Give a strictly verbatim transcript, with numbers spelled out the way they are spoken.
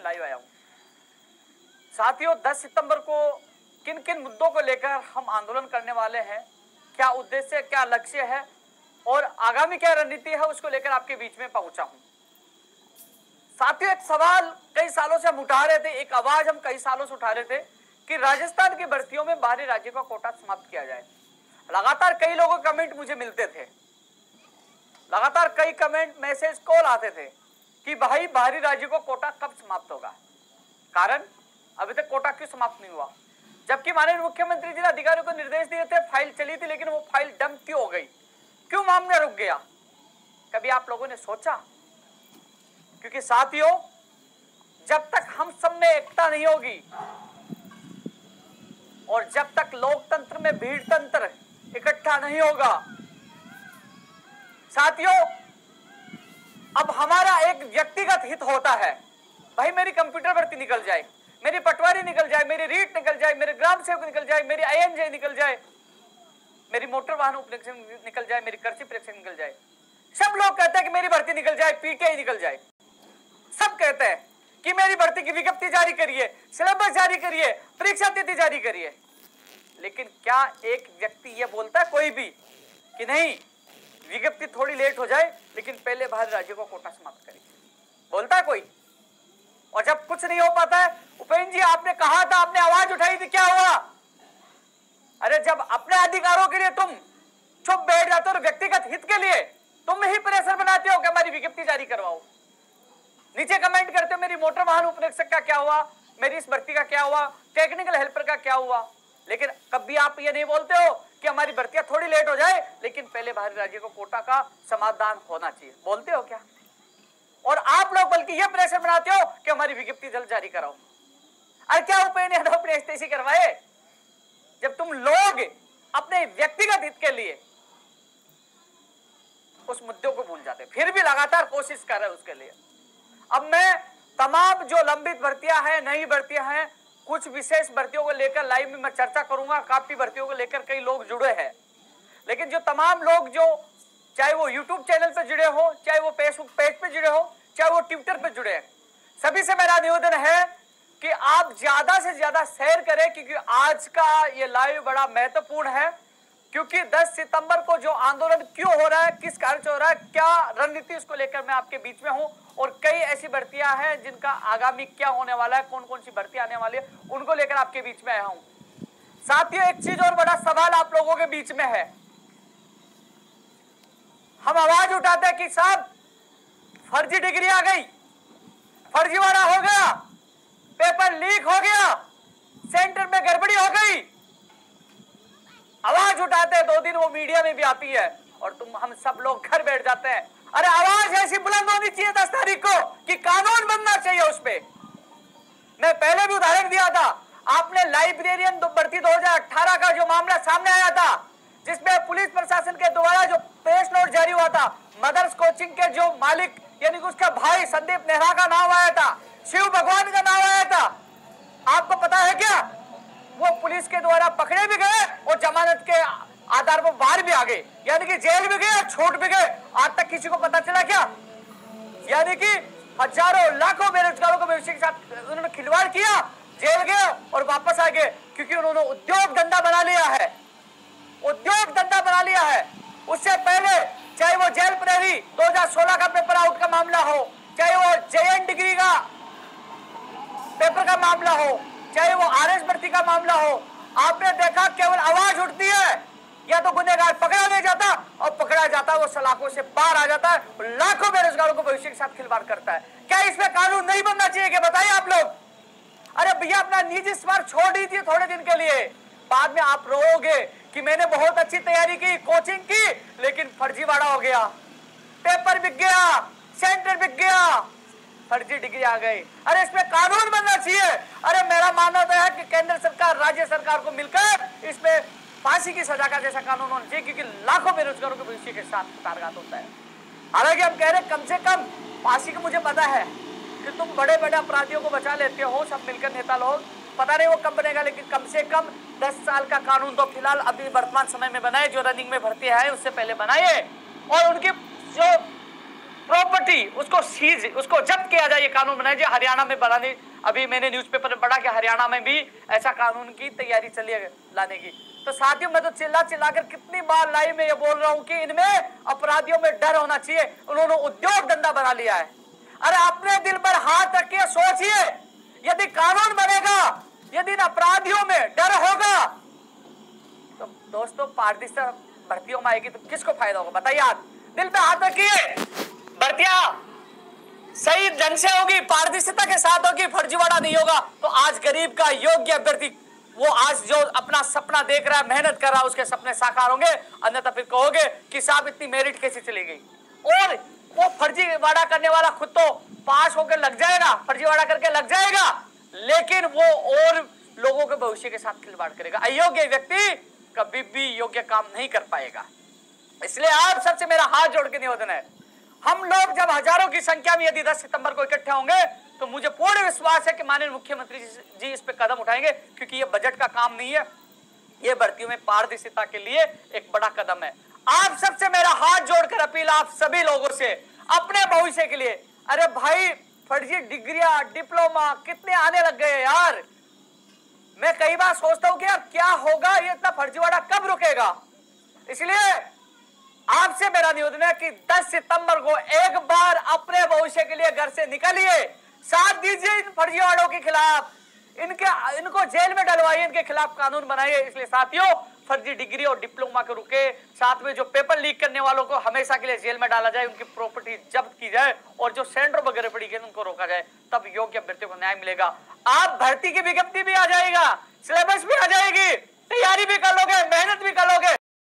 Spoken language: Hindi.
लाइव आया हूं। साथियों, दस सितंबर को किन किन मुद्दों को लेकर हम आंदोलन करने वाले हैं, क्या उद्देश्य, क्या लक्ष्य है और आगामी क्या रणनीति है, उसको लेकर आपके बीच में पहुंचा हूं। साथियों, एक सवाल कई सालों से हम उठा रहे थे, एक आवाज हम कई सालों से उठा रहे थे कि राजस्थान की भर्तियों में बाहरी राज्यों का कोटा समाप्त किया जाए। लगातार कई लोगों के कमेंट मुझे मिलते थे, लगातार कई कमेंट, मैसेज, कॉल आते थे कि भाई बाहरी राज्यों को कोटा कब समाप्त होगा। कारण अभी तक कोटा क्यों समाप्त नहीं हुआ, जबकि माननीय मुख्यमंत्री जी ने अधिकारियों को निर्देश दिए थे, फाइल चली थी, लेकिन वो फाइल डंप क्यों हो गई, क्यों मामला रुक गया? कभी आप लोगों ने सोचा? क्योंकि साथियों, जब तक हम सब में एकता नहीं होगी और जब तक लोकतंत्र में भीड़ तंत्र इकट्ठा नहीं होगा, साथियों, अब हमारा एक व्यक्तिगत हित होता है, भाई मेरी कंप्यूटर भर्ती निकल जाए, मेरी पटवारी निकल जाए, मेरी रीट निकल जाए, मेरे ग्राम सेवक निकल जाए, मेरी आईएनजे निकल जाए, मेरी मोटर वाहन उपरीक्षण निकल जाए, मेरी कृषि परीक्षण निकल जाए। सब लोग कहते हैं कि मेरी भर्ती निकल जाए, पीटीआई निकल जाए। सब कहते हैं कि मेरी भर्ती की विज्ञप्ति जारी करिए, सिलेबस जारी करिए, परीक्षा तिथि जारी करिए। लेकिन क्या एक व्यक्ति यह बोलता है कोई भी कि नहीं, विज्ञप्ति थोड़ी लेट हो जाए लेकिन पहले बाहरी राज्यों को कोटा समाप्त करिए? बोलता है कोई? और जब कुछ नहीं हो पाता है, उपेंद्र जी आपने कहा था, आपने आवाज उठाई थी, क्या हुआ? अरे जब अपने अधिकारों के लिए तुम चुप बैठ जाते हो और व्यक्तिगत हित के लिए तुम ही प्रेशर बनाते हो कि हमारी विज्ञप्ति जारी करवाओ, नीचे कमेंट करते हो मेरी मोटर वाहन उपरीक्षक का क्या हुआ, मेरी इस भर्ती का क्या हुआ, टेक्निकल हेल्पर का क्या हुआ। लेकिन कभी आप ये नहीं बोलते हो कि हमारी भर्तियां थोड़ी लेट हो जाए लेकिन पहले बाहरी राज्य को कोटा का समाधान होना चाहिए। बोलते हो क्या? और आप लोग बल्कि ये प्रेशर बनाते हो कि हमारी विज्ञप्ति जल्द जारी कराओ। अरे क्या उपेंद्र यादव अपने इस्तीफे करवाए? जब तुम लोग अपने व्यक्तिगत हित के लिए उस मुद्दों को भूल जाते, फिर भी लगातार कोशिश कर रहे हैं उसके लिए। अब मैं तमाम जो लंबित भर्तियां हैं, नई भर्तियां हैं, कुछ विशेष भर्तियों को लेकर लाइव में मैं चर्चा करूंगा। काफी भर्तियों को लेकर कई लोग जुड़े हैं, लेकिन जो तमाम लोग जो चाहे वो यूट्यूब चैनल पे जुड़े हो, चाहे वो फेसबुक पेज पे जुड़े हो, चाहे वो ट्विटर पे जुड़े हैं, सभी से मेरा निवेदन है कि आप ज्यादा से ज्यादा शेयर करें, क्योंकि आज का ये लाइव बड़ा महत्वपूर्ण है। क्योंकि दस सितंबर को जो आंदोलन क्यों हो रहा है, किस कारण से हो रहा है, क्या रणनीति, उसको लेकर मैं आपके बीच में हूं। और कई ऐसी भर्तियां हैं जिनका आगामी क्या होने वाला है, कौन कौन सी भर्ती आने वाली है, उनको लेकर आपके बीच में आया हूं। साथियों, एक चीज और बड़ा सवाल आप लोगों के बीच में है। हम आवाज उठाते हैं कि साहब फर्जी डिग्री आ गई, फर्जीवाड़ा हो गया, पेपर लीक हो गया, सेंटर में गड़बड़ी हो गई। आवाज उठाते हैं, दो दिन वो मीडिया में भी आती है और तुम हम सब लोग घर बैठ जाते हैं। अरे आवाज ऐसी बुलंद होनी चाहिए दस तारीख को कि कानून बनना चाहिए उस पे। मैं पहले भी उदाहरण दिया था, आपने लाइब्रेरियन भर्ती दो हजार अठारह का जो मामला सामने आया था, जिसमें पुलिस प्रशासन के द्वारा जो प्रेस नोट जारी हुआ था, मदर्स कोचिंग के जो मालिक यानी कि उसका भाई संदीप नेहरा का नाम आया था, शिव भगवान का नाम आया था। आपको पता है क्या, वो पुलिस के द्वारा पकड़े भी गए और जमानत के आधार पर बाहर भी आ गए, यानी कि जेल भी गए और छूट भी गए। आज तक किसी को पता चला क्या? यानी कि हजारों लाखों बेरोजगारों को भविष्य के साथ उन्होंने खिलवाड़ किया, जेल गए और वापस आ गए, क्योंकि उन्होंने उद्योग धंधा बना लिया है, उद्योग धंधा बना लिया है। उससे पहले चाहे वो जेल प्रहरी दो हजार सोलह का पेपर आउट का मामला हो, चाहे वो जेएन डिग्री का पेपर का मामला हो, चाहे वो आरएस भर्ती का मामला हो, आपने देखा केवल आवाज उठती है, या तो गुनहगार पकड़ा नहीं जाता और पकड़ा जाता है वो सलाखों से बाहर आ जाता है, लाखों बेरोजगारों को भविष्य के साथ खिलवाड़ करता है। क्या इसमें कानून नहीं बनना चाहिए? क्या बताइए आप लोग? अरे भैया, अपना निजी स्वार्थ छोड़ दीजिए थोड़े दिन के लिए, बाद में आप रोओगे कि मैंने बहुत अच्छी तैयारी की, कोचिंग की, लेकिन फर्जीवाड़ा हो गया, पेपर बिक गया, सेंटर बिक गया, फर्जी डिग्री आ गई। अरे इसमें कानून बनना चाहिए। अरे मेरा मानना तो है कि केंद्र सरकार, राज्य सरकार को मिलकर इसमें फांसी की सजा का जैसा कानून होना चाहिए, क्योंकि लाखों बेरोजगारों के भविष्य के साथ कुठाराघात होता है। हालांकि हम कह रहे कम से कम फांसी की, मुझे पता है कि तुम बड़े बड़े अपराधियों को बचा लेते हो सब मिलकर, नेता लोग, पता नहीं वो कब बनेगा, लेकिन कम से कम दस साल का कानून तो फिलहाल अभी वर्तमान समय में बनाए, जो रनिंग में भर्ती है उससे पहले बनाइए। और उनकी जो प्रॉपर्टी उसको सीज, उसको जब्त किया जाए, ये कानून बनाया जाए। हरियाणा में बनाने, अभी मैंने न्यूज़पेपर में पढ़ा कि हरियाणा में भी ऐसा कानून की तैयारी चली है लाने की। तो साथियों, मैं तो चिल्ला चिल्ला कर कितनी बार लाइव में ये बोल रहा हूं कि इनमें अपराधियों में डर होना चाहिए। उन्होंने उद्योग धंधा बना लिया है। अरे अपने दिल पर हाथ रखिए, सोचिए, यदि कानून बनेगा, यदि इन अपराधियों में डर होगा, तो दोस्तों पारदर्शिता भर्तियों में आएगी तो किसको फायदा होगा बताइए। आप दिल पे हाथ रखिए, भर्तियां सही ढंग से होगी, पारदर्शिता के साथ होगी, फर्जीवाड़ा नहीं होगा, तो आज गरीब का योग्य अभ्यर्थी, वो आज जो अपना सपना देख रहा है, मेहनत कर रहा है, उसके सपने साकार होंगे। अन्यथा फिर कहोगे कि साहब इतनी मेरिट कैसे चली गई। और वो फर्जीवाड़ा करने वाला खुद तो पास होकर लग जाएगा, फर्जीवाड़ा करके लग जाएगा, लेकिन वो और लोगों के भविष्य के साथ खिलवाड़ करेगा। अयोग्य व्यक्ति कभी भी योग्य काम नहीं कर पाएगा। इसलिए आप सबसे मेरा हाथ जोड़ के निवेदन है, हम लोग जब हजारों की संख्या में यदि दस सितंबर को इकट्ठे होंगे तो मुझे पूर्ण विश्वास है कि माननीय मुख्यमंत्री जी इस पे कदम उठाएंगे, क्योंकि ये बजट का काम नहीं है, ये भर्तियों में पारदर्शिता के लिए एक बड़ा कदम है। आप सबसे मेरा हाथ जोड़कर अपील, आप सभी लोगों से अपने भविष्य के लिए, अरे भाई फर्जी डिग्रियां, डिप्लोमा कितने आने लग गए यार। मैं कई बार सोचता हूं कि यार क्या होगा, ये इतना फर्जीवाड़ा कब रुकेगा। इसलिए आपसे मेरा निवेदन है कि दस सितंबर को एक बार अपने भविष्य के लिए घर से निकलिए, साथ दीजिए इन फर्जीवाड़ों के खिलाफ, इनके इनको जेल में डलवाइए, इनके खिलाफ कानून बनाइए। इसलिए साथियों, फर्जी डिग्री और डिप्लोमा के रुके, साथ में जो पेपर लीक करने वालों को हमेशा के लिए जेल में डाला जाए, उनकी प्रॉपर्टी जब्त की जाए, और जो सेंटर वगैरह पड़ी गई उनको रोका जाए, तब योग्य अभ्यर्थियों को न्याय मिलेगा। आप भर्ती की विज्ञप्ति भी आ जाएगा, सिलेबस भी आ जाएगी, तैयारी भी कर लोगे, मेहनत भी कर लोगे।